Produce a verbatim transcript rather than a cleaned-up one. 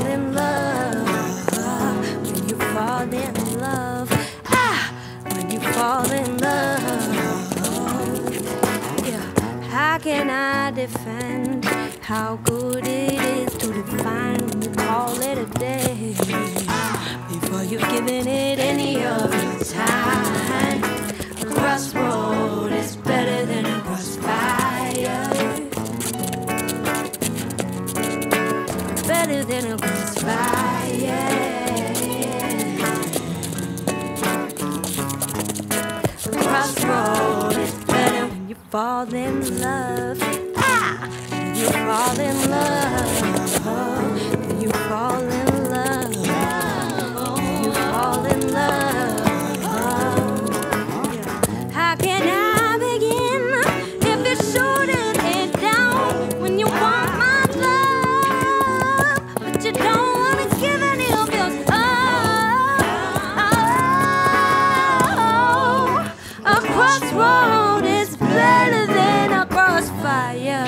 fall in love, when you fall in love, ah, when you fall in love, yeah. How can I defend how good it is to define when you call it a day before you've given it any of your time? A crossroad is better than a crossfire, better than a crossfire. A crossroad is better when you fall in love. Ah! When you fall in love. When you fall in love. When you fall in love. How can I begin if you're shooting it down when you want my love, but you don't want to give any of yours? Oh, oh, oh. A crossroad is better than a crossfire.